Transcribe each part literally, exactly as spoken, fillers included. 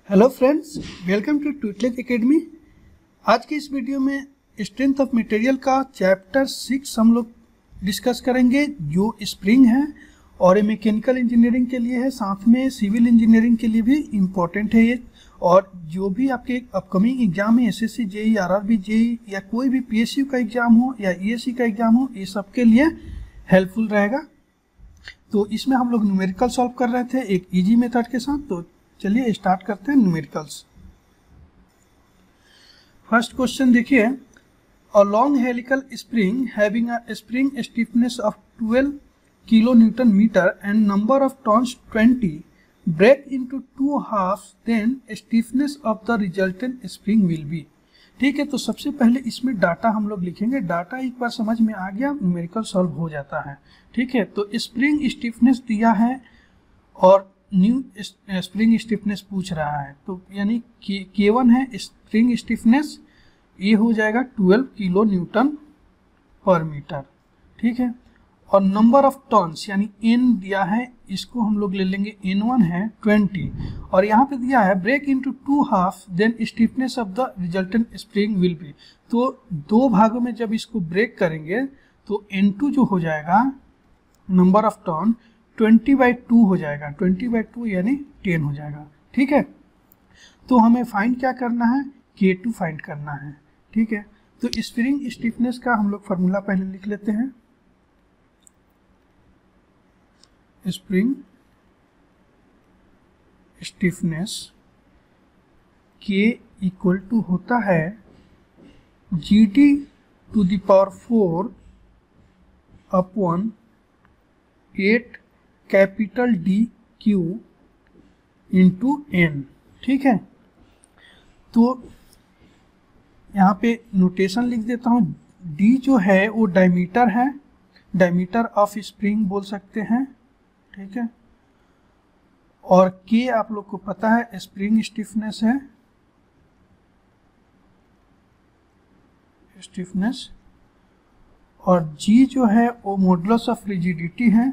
Hello friends, welcome to tutelage academy. आज के इस वीडियो में स्ट्रेंथ ऑफ मटेरियल का चैप्टर सिक्स हम लोग डिस्कस करेंगे, जो स्प्रिंग है और ये मैकेनिकल इंजीनियरिंग के लिए है, साथ में सिविल इंजीनियरिंग के लिए भी इम्पोर्टेंट है ये। और जो भी आपके अपकमिंग एग्जाम है, एसएससी, जेई, आरआरबी, जेई या कोई भी पीएसयू का एग्जाम हो या ईएससी का एग्जाम हो, ये सब के लिए हेल्पफुल रहेगा। तो इसमें हम लोग न्यूमेरिकल सॉल्व कर रहे थे एक इजी मेथड के साथ। तो चलिए स्टार्ट करते हैं न्यूमेरिकल्स। फर्स्ट क्वेश्चन देखिए, a long helical spring having a spring stiffness of twelve kilo newton metre and number of turns twenty break into two halves, then stiffness of the resultant spring will be. ठीक है, तो सबसे पहले इसमें data हम लोग लिखेंगे। Data एक बार समझ में आ गया, न्यूमेरिकल सॉल्व हो जाता है। ठीक है, तो स्प्रिंग स्टिफनेस दिया है और न्यू स्प्रिंग स्टिफनेस पूछ रहा है, तो यानी के वन है स्प्रिंग स्टिफनेस, ये हो जाएगा twelve kilo newton per metre. ठीक है, और नंबर ऑफ टर्न्स यानी एन दिया है, इसको हम लोग ले लेंगे, एन वन है ट्वेंटी, और यहाँ पे दिया है break into two half, then stiffness of the resultant spring will be. तो दो भागों में जब इसको ब्रेक करेंगे तो एन टू जो हो जाएगा number of turn twenty by two हो जाएगा, ट्वेंटी बाई टू यानी टेन हो जाएगा। ठीक है, तो हमें फाइंड क्या करना है, के टू फाइंड करना है। ठीक है, तो स्प्रिंग स्टिफनेस का हम लोग फार्मूला पहले लिख लेते हैं। स्प्रिंग स्टिफनेस के इक्वल टू होता है G D to the power four upon eight capital D cube into N. ठीक है, तो यहाँ पे नोटेशन लिख देता हूँ। डी जो है वो डायमीटर है, डायमीटर ऑफ स्प्रिंग बोल सकते हैं। ठीक है, और के आप लोग को पता है स्प्रिंग स्टिफनेस है, स्टिफनेस, और जी जो है वो मॉडुलस ऑफ रिजिडिटी है,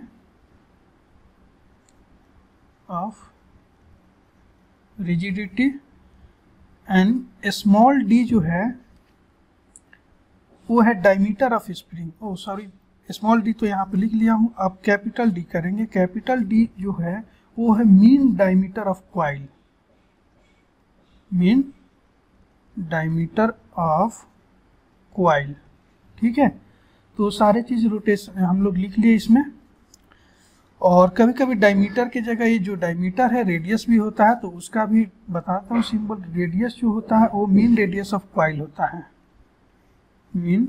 of rigidity, and small D जो है वो है diameter of spring. Oh sorry, small D तो यहाँ पे लिख लिया हूँ, आप कैपिटल डी करेंगे। कैपिटल डी जो है वो है mean diameter of coil, mean diameter of coil. ठीक है, तो सारे चीज रोटेशन हम लोग लिख लिए इसमें। और कभी कभी डायमीटर की जगह ये जो डायमीटर है रेडियस भी होता है, तो उसका भी बताता हूँ सिंबल। रेडियस जो होता है वो मीन रेडियस ऑफ कॉइल होता है, मीन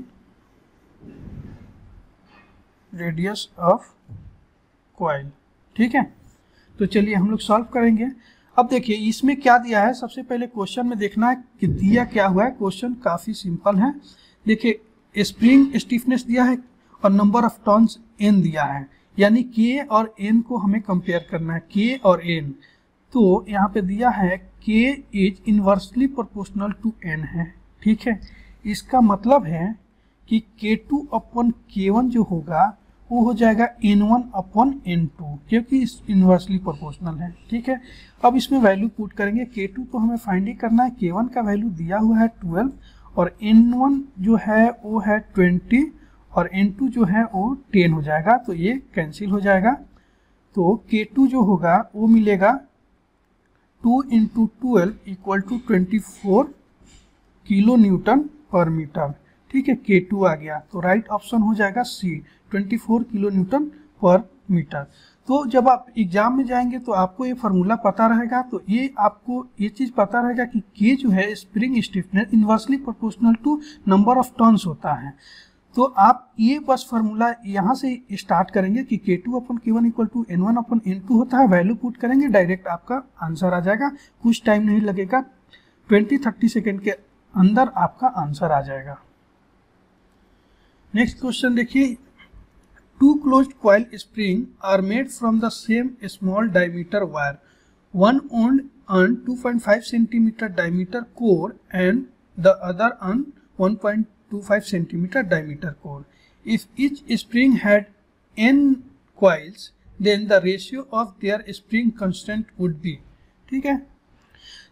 रेडियस ऑफ कॉइल। ठीक है, तो चलिए हम लोग सॉल्व करेंगे। अब देखिए इसमें क्या दिया है, सबसे पहले क्वेश्चन में देखना है कि दिया क्या हुआ है। क्वेश्चन काफी सिंपल है। देखिए स्प्रिंग स्टिफनेस दिया है और नंबर ऑफ टर्न्स एन दिया है, यानी के और एन को हमें कंपेयर करना है, के और एन। तो यहाँ पे दिया है K is inversely proportional to N है। ठीक है, इसका मतलब है कि के टू अपॉन के वन जो होगा वो हो जाएगा N one upon N two, क्योंकि इनवर्सली प्रोपोर्शनल है। ठीक है, अब इसमें वैल्यू पुट करेंगे। के टू तो हमें फाइंड ही करना है, के वन का वैल्यू दिया हुआ है ट्वेल्व, और एन वन जो है वो है ट्वेंटी, और एन टू जो है वो टेन हो जाएगा, तो ये कैंसिल हो जाएगा। तो के टू जो होगा वो मिलेगा two into twelve equal to twenty four kilo newton per metre. ठीक है, के टू आ गया, तो राइट ऑप्शन हो जाएगा C, twenty four kilo newton per metre. तो जब आप एग्जाम में जाएंगे तो आपको ये फार्मूला पता रहेगा, तो ये आपको ये चीज़ पता रहेगा कि के जो है spring stiffness inversely proportional to number of turns होता है। तो आप ये बस फार्मूला यहाँ से स्टार्ट करेंगे कि के two upon k one equal to N one upon N two होता है, वैल्यू पुट करेंगे, डायरेक्ट आपका आंसर आ जाएगा। कुछ टाइम नहीं लगेगा, ट्वेंटी थर्टी सेकेंड के अंदर आपका आंसर आ जाएगा। नेक्स्ट क्वेश्चन देखिए, two closed coil spring are made from the same small diameter wire, one wound on two point five centimetre diameter core and the other on one point two five centimetre diameter core. If each spring had n coils, then the ratio of their spring constant would be. ठीक है,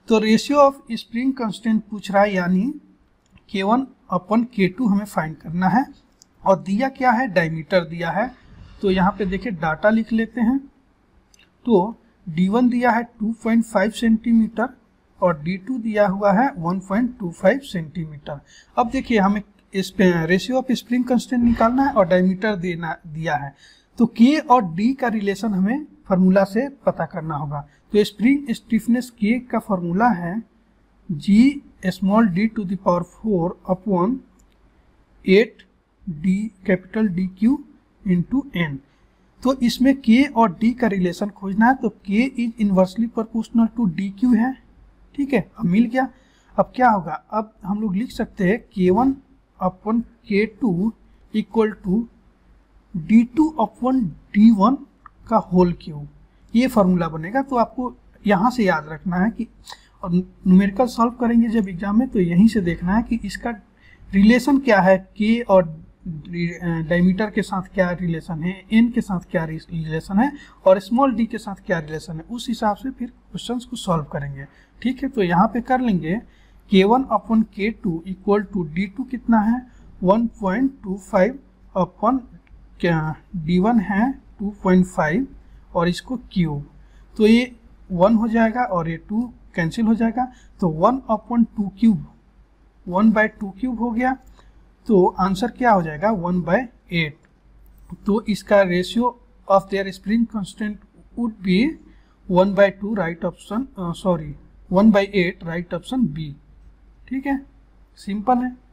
तो ratio of spring constant पूछ रहा है, यानी के one अपन के to हमें फाइंड करना है। और दिया क्या है, डायमीटर दिया है। तो यहाँ पे देखिए डाटा लिख लेते हैं। तो डी वन दिया है टू पॉइंट फाइव सेंटीमीटर और डी टू दिया हुआ है one point two five centimetre. अब देखिए हमें इस रेशियो ऑफ स्प्रिंग कांस्टेंट निकालना है और डायमीटर देना दिया है। तो के और डी का रिलेशन हमें फार्मूला से पता करना होगा। तो स्प्रिंग स्टिफनेस के का फार्मूला है G small D to the power four upon eight D capital D cube into N. तो इसमें के और डी का रिलेशन खोजना है। तो k is inversely proportional to D cube है, ठीक है, अब मिल गया। अब क्या होगा, अब हम लोग लिख सकते हैं k one upon k two equal to D two upon D one का होल क्यूब, ये फार्मूला बनेगा। तो आपको यहाँ से याद रखना है कि और न्यूमेरिकल सॉल्व करेंगे जब एग्जाम में, तो यहीं से देखना है कि इसका रिलेशन क्या है, के और डायमीटर के साथ क्या रिलेशन है, एन के साथ क्या रिलेशन है और स्मॉल डी के साथ क्या रिलेशन है। उस हिसाब से फिर क्वेश्चंस को सॉल्व करेंगे, ठीक है। तो यहाँ पे कर लेंगे k one upon k two equal to D two कितना है one point two five upon क्या डी वन है टू पॉइंट फाइव और इसको क्यूब। तो ये वन हो जाएगा और ये टू कैंसिल हो जाएगा। तो one upon two cube, one by two cube हो गया। तो आंसर क्या हो जाएगा, वन बाय एट। तो इसका ratio of their spring constant would be one by two, right option, sorry one by eight, right option B, ठीक है, सिंपल है।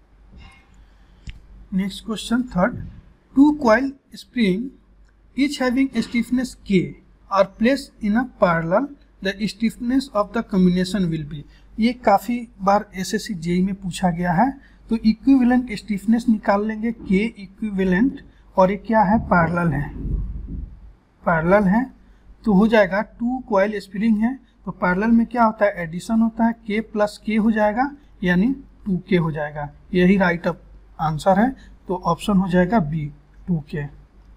Next question third, two coil spring each having a stiffness K are placed in a parallel, the stiffness of the combination will be। ये काफ़ी बार SSC JE में पूछा गया है। तो इक्विवेलेंट स्टिफनेस निकाल लेंगे, K इक्विवेलेंट, और ये क्या है, पैरेलल है, पैरेलल है। तो हो जाएगा टू कॉइल स्प्रिंग है, तो पैरेलल में क्या होता है, एडिशन होता है, K प्लस K हो जाएगा यानी टू के हो जाएगा। यही राइट अप आंसर है। तो ऑप्शन हो जाएगा B, two k.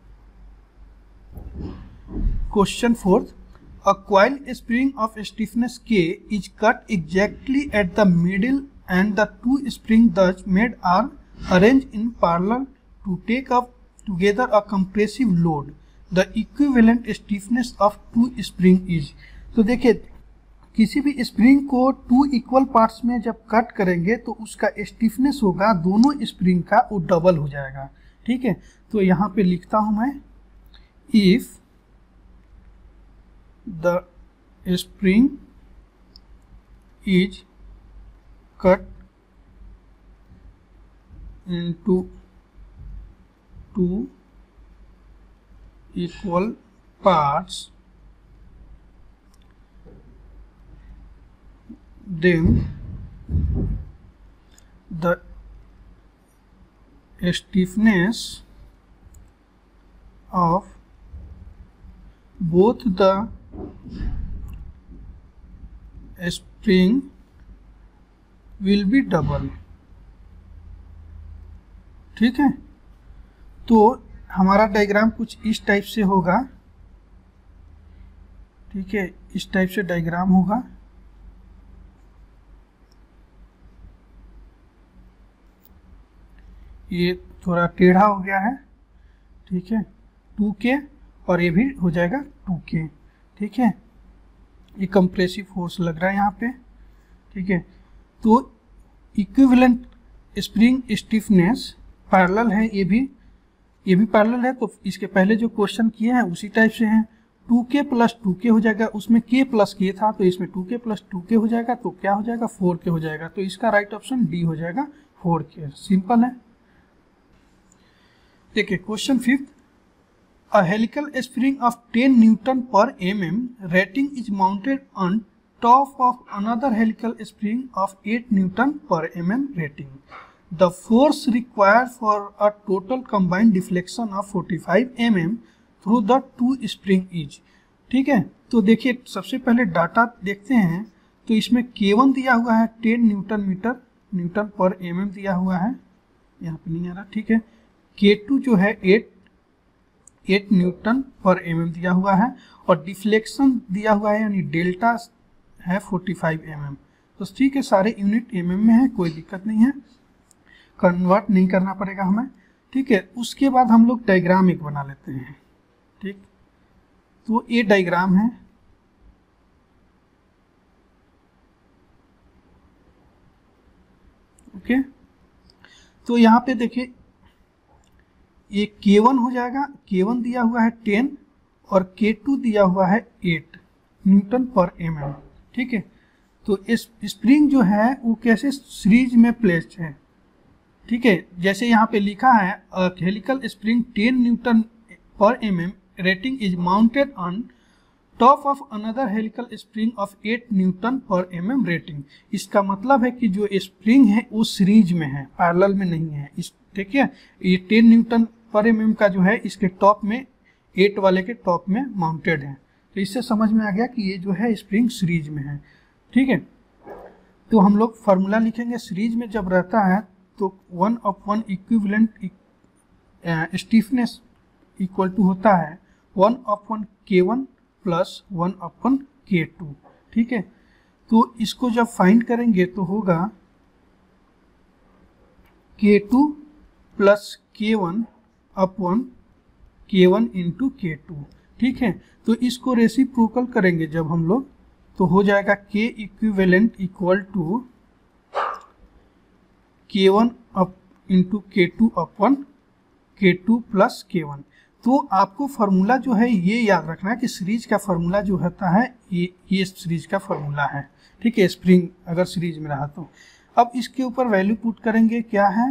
Question fourth, a coil spring of stiffness K is cut exactly at the middle and the two springs thus made are arranged in parallel to take up together a compressive load. The equivalent stiffness of two spring is। तो देखिए किसी भी spring को two equal parts में जब cut करेंगे तो उसका स्टिफनेस होगा दोनों स्प्रिंग का, वो डबल हो जाएगा, ठीक है। तो यहाँ पे लिखता हूँ मैं, if the spring is cut into two equal parts, then the stiffness of both the spring will be double, ठीक है। तो हमारा डायग्राम कुछ इस टाइप से होगा, ठीक है, इस टाइप से डायग्राम होगा। ये थोड़ा टेढ़ा हो गया है, ठीक है, टू के, और ये भी हो जाएगा टू के, ठीक है। ये कंप्रेसिव फोर्स लग रहा है यहाँ पे, ठीक है। तो इक्विवेलेंट स्प्रिंग स्टिफनेस पैरेलल है, ये भी ये भी पैरेलल है। तो इसके पहले जो क्वेश्चन किए हैं उसी टाइप से हैं। टू के प्लस टू के हो जाएगा, उसमें के प्लस के था तो इसमें टू के प्लस टू के हो जाएगा, तो क्या हो जाएगा, फोर के हो जाएगा। तो इसका राइट ऑप्शन डी हो जाएगा, फोर के, सिंपल है। देखिए question fifth, a helical spring of ten newton per mm rating is mounted on top of another helical spring of eight newton per mm rating. The force required for a total combined deflection of forty-five millimeters through the two spring is। ठीक है, तो देखिए सबसे पहले data देखते हैं। तो इसमें के वन दिया हुआ है ten newton metre newton per M M दिया हुआ है, यहाँ पे नहीं आ रहा, ठीक है। के टू जो है eight eight newton per M M दिया हुआ है और डिफ्लेक्शन दिया हुआ है, यानी डेल्टा है फोर्टी फाइव एम एम। तो ठीक है, सारे यूनिट एम एम में है, कोई दिक्कत नहीं है, कन्वर्ट नहीं करना पड़ेगा हमें। ठीक है, उसके बाद हम लोग डायग्राम एक बना लेते हैं। ठीक, तो ये डायग्राम है। ओके, तो यहाँ पे देखिए ये के वन हो जाएगा, के वन दिया हुआ है टेन और के टू दिया हुआ है eight newton per M M. ठीक है, तो इस स्प्रिंग जो है वो कैसे सीरीज में प्लेस्ड है। ठीक है, जैसे यहाँ पे लिखा है helical spring ten newton per M M rating is mounted on top of another helical spring of eight newton per M M rating. इसका मतलब है कि जो स्प्रिंग है वो सीरीज में है, पैरेलल में नहीं है। इस ठीक है, ये ten newton per M M का जो है इसके टॉप में, एट वाले के टॉप में माउंटेड है। तो इससे समझ में आ गया कि ये जो है स्प्रिंग सीरीज में है। ठीक है, तो हम लोग फार्मूला लिखेंगे। सीरीज में जब रहता है तो one of one equivalent stiffness equal to होता है one of one k one plus one of one k two. ठीक है, तो इसको जब फाइंड करेंगे तो होगा k two plus k one upon k one into k two. ठीक है, तो इसको रेसिप्रोकल करेंगे जब हम लोग तो हो जाएगा k equivalent equal to k one up into k two upon k two plus k one. तो आपको फार्मूला जो है ये याद रखना है कि सीरीज का फार्मूला जो होता है ये ये सीरीज का फार्मूला है। ठीक है, स्प्रिंग अगर सीरीज में रहा तो अब इसके ऊपर वैल्यू पुट करेंगे, क्या है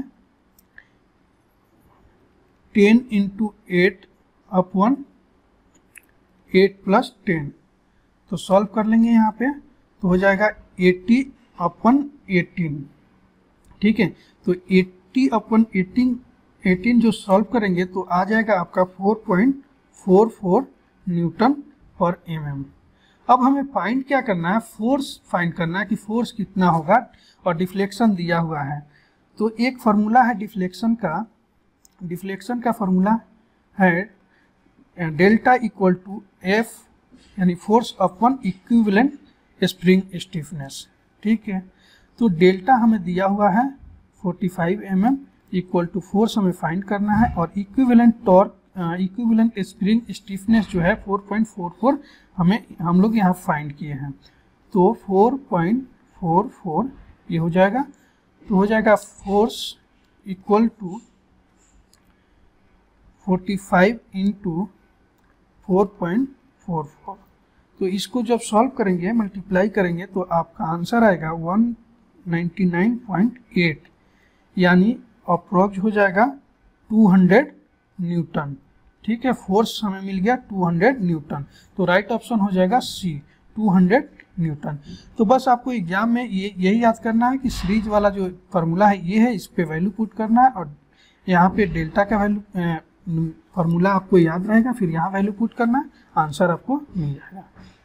ten into eight upon eight plus ten. तो सॉल्व कर लेंगे यहाँ पे तो हो जाएगा एटी अपॉन एटीन। ठीक है, तो एटी अपॉन एटीन एटीन जो सॉल्व करेंगे तो आ जाएगा आपका four point four four newton per M M. अब हमें फाइंड क्या करना है, फोर्स फाइंड करना है कि फोर्स कितना होगा और डिफ्लेक्शन दिया हुआ है। तो एक फार्मूला है डिफ्लेक्शन का, डिफ्लेक्शन का फार्मूला है डेल्टा इक्वल टू एफ यानी force upon equivalent spring stiffness. ठीक है, तो डेल्टा हमें दिया हुआ है forty five M M equal to force हमें फाइंड करना है और equivalent torque equivalent spring stiffness जो है फोर पॉइंट फोर फोर हमें हम लोग यहाँ फाइंड किए हैं। तो फोर पॉइंट फोर फोर ये हो जाएगा, तो हो जाएगा force equal to forty five into four point four four. तो इसको जब सॉल्व करेंगे, मल्टीप्लाई करेंगे तो आपका आंसर आएगा one ninety nine point eight यानी अप्रोक्स हो जाएगा टू हंड्रेड न्यूटन। ठीक है, फोर्स हमें मिल गया टू हंड्रेड न्यूटन। तो राइट ऑप्शन हो जाएगा सी टू हंड्रेड न्यूटन। तो बस आपको एग्जाम में ये यही याद करना है कि सीरीज वाला जो फार्मूला है ये है, इस पे वैल्यू पुट करना है और यहाँ पे डेल्टा का वैल्यू फार्मूला आपको याद रहेगा, फिर यहाँ वैल्यू पुट करना है, आंसर आपको मिल जाएगा।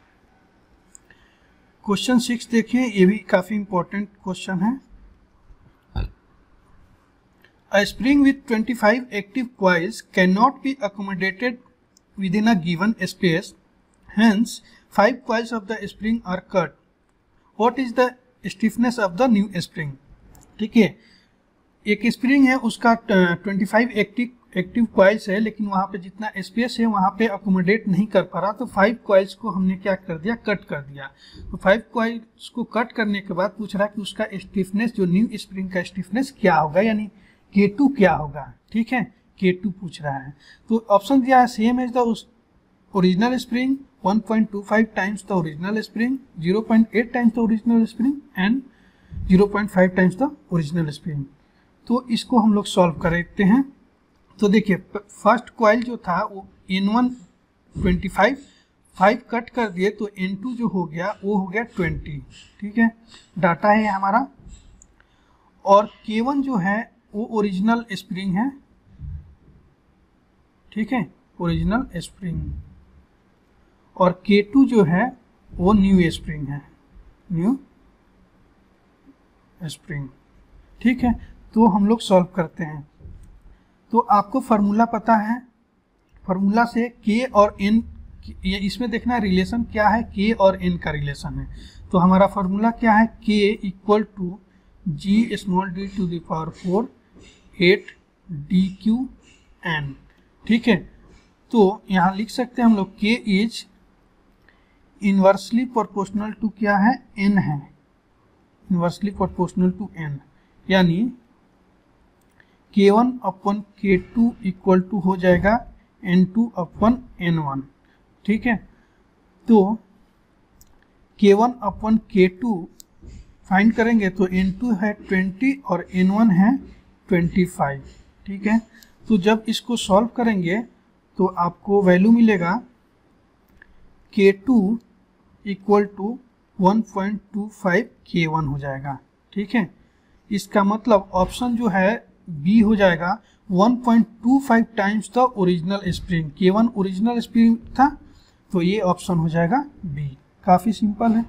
क्वेश्चन सिक्स देखिए, ये भी काफी इंपॉर्टेंट क्वेश्चन है। A spring with twenty-five active coils cannot be accommodated within a given space. Hence, five coils of the spring are cut. What is the stiffness of the new spring? ठीक है, एक spring है उसका पच्चीस active active coils है, लेकिन वहाँ पे जितना स्पेस है वहाँ पे अकोमोडेट नहीं कर पा रहा, तो फाइव कॉइल्स को हमने क्या कर दिया, कट कर दिया। तो फाइव कॉइल्स को कट करने के बाद पूछ रहा है कि उसका स्टिफनेस, जो न्यू स्प्रिंग का स्टिफनेस क्या होगा, यानी के टू क्या होगा। ठीक है, के टू पूछ रहा है। तो ऑप्शन दिया है same as the original spring one point two five times the original spring, zero point eight times the original spring and zero point five times the original spring. तो इसको हम लोग सॉल्व कर देते हैं। तो देखिए, फर्स्ट कॉइल जो था वो N one twenty five, five cut कर दिए तो एन टू जो हो गया वो हो गया ट्वेंटी। ठीक है, डाटा है हमारा। और के वन जो है वो ओरिजिनल स्प्रिंग है। ठीक है, ओरिजिनल स्प्रिंग। और के टू जो है वो न्यू स्प्रिंग है, न्यू स्प्रिंग। ठीक है, तो हम लोग सॉल्व करते हैं। तो आपको फार्मूला पता है, फार्मूला से के और एन, ये इसमें देखना है रिलेशन क्या है, के और एन का रिलेशन है। तो हमारा फार्मूला क्या है, k equal to G small D to the power four eight D cube N. ठीक है, तो यहाँ लिख सकते हैं हम लोग k is inversely proportional to क्या है, n है, इनवर्सली प्रोपोर्शनल टू n, यानी के वन अपन के टू इक्वल टू हो जाएगा N two upon N one. ठीक है, तो के वन अपन के टू फाइंड करेंगे तो एन टू है ट्वेंटी और एन वन है ट्वेंटी फाइव। ठीक है, तो जब इसको सॉल्व करेंगे तो आपको वैल्यू मिलेगा k two equal to one point two five k one हो जाएगा। ठीक है, इसका मतलब ऑप्शन जो है बी हो जाएगा one point two five times the original spring. K one original spring था तो ये ऑप्शन हो जाएगा बी। काफी सिंपल है।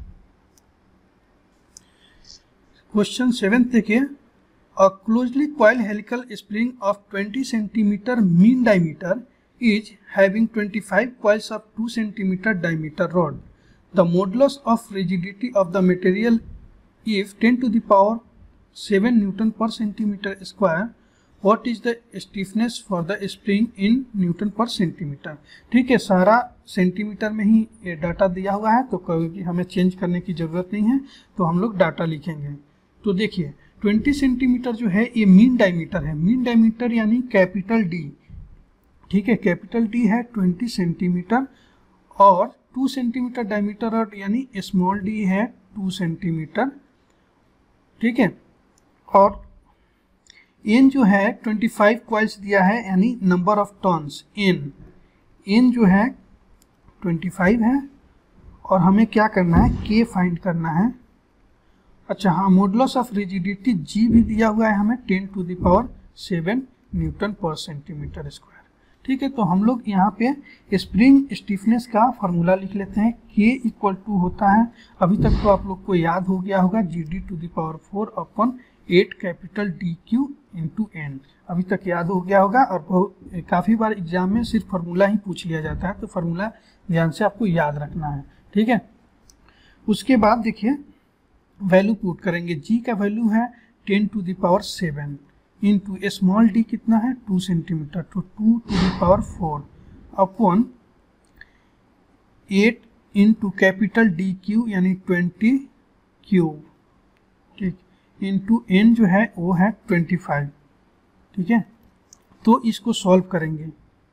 क्वेश्चन सेवन देखिए, a closely coil helical spring of twenty centimetre mean diameter is having twenty-five coils of two centimeter diameter rod. The modulus of rigidity of the material is ten to the power seven Newton per centimeter square. What is the stiffness for the spring in Newton per centimeter? ठीक है, सारा centimetre में ही ये data दिया हुआ है, तो कभी हमें चेंज करने की ज़रूरत नहीं है, तो हम लोग डाटा लिखेंगे। तो देखिए ट्वेंटी सेंटीमीटर जो है ये मीन डायमीटर है, मीन डायमीटर यानी कैपिटल डी। ठीक है, कैपिटल डी है ट्वेंटी सेंटीमीटर और टू सेंटीमीटर डायमीटर और यानी स्मॉल डी है टू सेंटीमीटर। ठीक है, और एन जो है ट्वेंटी फाइव कॉइल्स दिया है यानी number of turns N, N जो है ट्वेंटी फाइव है और हमें क्या करना है, के फाइंड करना है। अच्छा हाँ, मॉडुलस ऑफ रिजिडिटी जी भी दिया हुआ है हमें ten to the power seven newton per centimetre square. ठीक है, तो हम लोग यहाँ पे स्प्रिंग स्टिफनेस का फार्मूला लिख लेते हैं। के इक्वल टू होता है, अभी तक तो आप लोग को याद हो गया होगा, G D to the power four upon eight capital D cube into N, अभी तक याद हो गया होगा। और बहुत काफ़ी बार एग्जाम में सिर्फ फार्मूला ही पूछ लिया जाता है, तो फार्मूला ध्यान से आपको याद रखना है। ठीक है, उसके बाद देखिए वैल्यू पुट करेंगे। जी का वैल्यू है ten to the power seven into small D कितना है टू सेंटीमीटर, तो two to the power four upon eight into capital D cube यानी ट्वेंटी क्यूब। ठीक, इंटू एन जो है वो है ट्वेंटी फाइव। ठीक है, तो इसको सॉल्व करेंगे।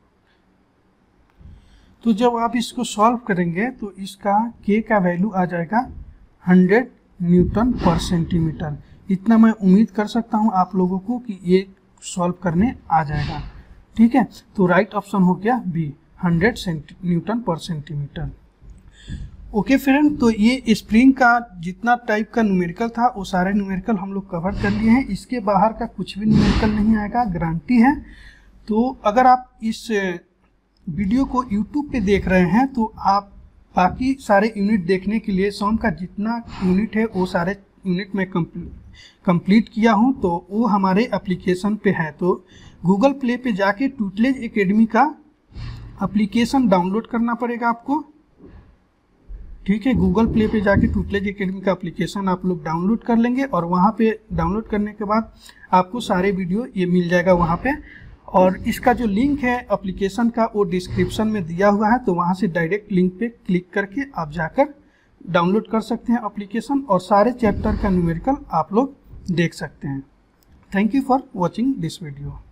तो जब आप इसको सॉल्व करेंगे तो इसका के का वैल्यू आ जाएगा हंड्रेड न्यूटन पर सेंटीमीटर। इतना मैं उम्मीद कर सकता हूं आप लोगों को कि ये सॉल्व करने आ जाएगा। ठीक है, तो राइट ऑप्शन हो गया B, hundred newton per centimetre. Okay friend, तो ये स्प्रिंग का जितना टाइप का न्यूमेरिकल था वो सारे न्यूमेरिकल हम लोग कवर कर लिए हैं। इसके बाहर का कुछ भी न्यूमेरिकल नहीं आएगा, गारंटी है। तो अगर आप इस वीडियो को यूट्यूब पे देख रहे हैं तो आप बाकी सारे यूनिट देखने के लिए सॉम का जितना यूनिट है वो सारे यूनिट में कंप्लीट किया हूं, तो वो हमारे एप्लीकेशन पे है। तो गूगल प्ले पे जाके ट्यूटलेज एकेडमी का एप्लीकेशन डाउनलोड करना पड़ेगा आपको। ठीक है, गूगल प्ले पे जाके ट्यूटलेज एकेडमी का एप्लीकेशन आप लोग डाउनलोड कर लेंगे और वहाँ पे डाउनलोड करने के बाद आपको सारे वीडियो ये मिल जाएगा वहाँ पे। और इसका जो लिंक है एप्लीकेशन का वो डिस्क्रिप्शन में दिया हुआ है, तो वहाँ से डायरेक्ट लिंक पे क्लिक करके आप जाकर डाउनलोड कर सकते हैं एप्लीकेशन और सारे चैप्टर का न्यूमेरिकल आप लोग देख सकते हैं। Thank you for watching this video.